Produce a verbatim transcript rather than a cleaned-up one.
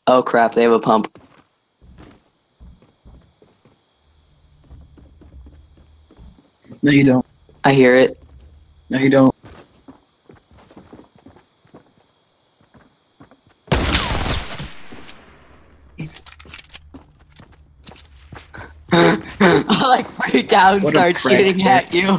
Oh crap, they have a pump. No, you don't. I hear it. No, you don't. I like freak out and What a start shooting prankster. at you.